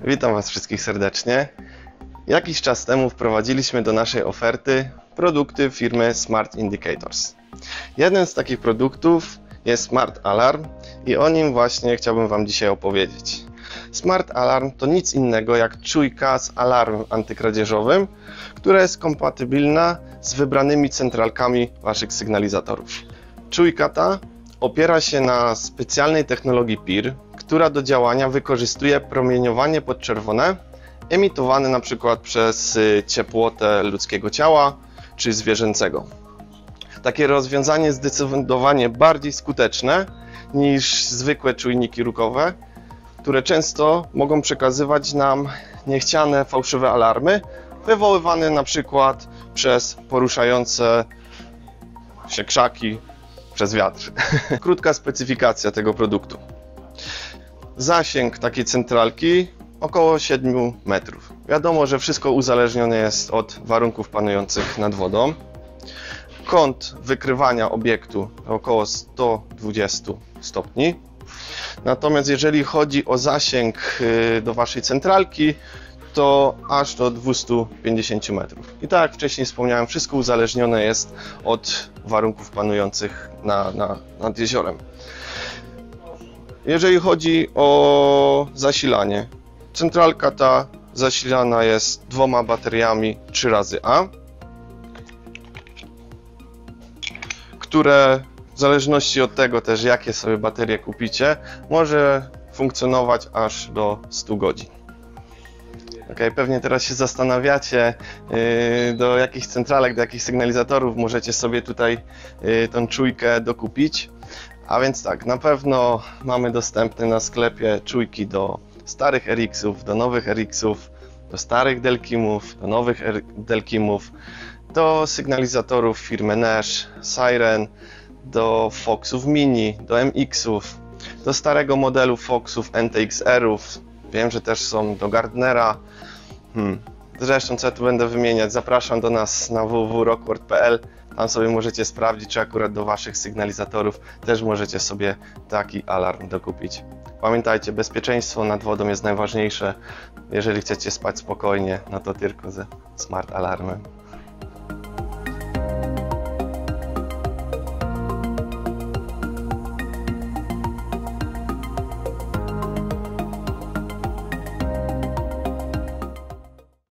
Witam Was wszystkich serdecznie. Jakiś czas temu wprowadziliśmy do naszej oferty produkty firmy Smart Indicators. Jeden z takich produktów jest Smart Alarm i o nim właśnie chciałbym Wam dzisiaj opowiedzieć. Smart Alarm to nic innego jak czujka z alarmem antykradzieżowym, która jest kompatybilna z wybranymi centralkami Waszych sygnalizatorów. Czujka ta opiera się na specjalnej technologii PIR, która do działania wykorzystuje promieniowanie podczerwone emitowane na przykład przez ciepłotę ludzkiego ciała czy zwierzęcego. Takie rozwiązanie jest zdecydowanie bardziej skuteczne niż zwykłe czujniki ruchowe, które często mogą przekazywać nam niechciane fałszywe alarmy, wywoływane na przykład przez poruszające się krzaki, przez wiatr. Krótka specyfikacja tego produktu. Zasięg takiej centralki około 7 metrów. Wiadomo, że wszystko uzależnione jest od warunków panujących nad wodą. Kąt wykrywania obiektu około 120 stopni. Natomiast jeżeli chodzi o zasięg do Waszej centralki, to aż do 250 metrów. I tak jak wcześniej wspomniałem, wszystko uzależnione jest od warunków panujących nad jeziorem. Jeżeli chodzi o zasilanie, centralka ta zasilana jest 2 bateriami 3xA, które w zależności od tego też, jakie sobie baterie kupicie, może funkcjonować aż do 100 godzin. Pewnie teraz się zastanawiacie, do jakich centralek, do jakich sygnalizatorów możecie sobie tutaj tą czujkę dokupić. A więc tak, na pewno mamy dostępne na sklepie czujki do starych RX-ów, do nowych RX-ów, do starych Delkimów, do nowych Delkimów, do sygnalizatorów firmy Nash, Siren, do Foxów Mini, do MX-ów, do starego modelu Foxów NTXR-ów. Wiem, że też są do Gardnera. Zresztą co ja tu będę wymieniać, zapraszam do nas na www.rockworld.pl. Tam sobie możecie sprawdzić, czy akurat do Waszych sygnalizatorów też możecie sobie taki alarm dokupić. Pamiętajcie, bezpieczeństwo nad wodą jest najważniejsze. Jeżeli chcecie spać spokojnie, no to tylko ze Smart Alarmem.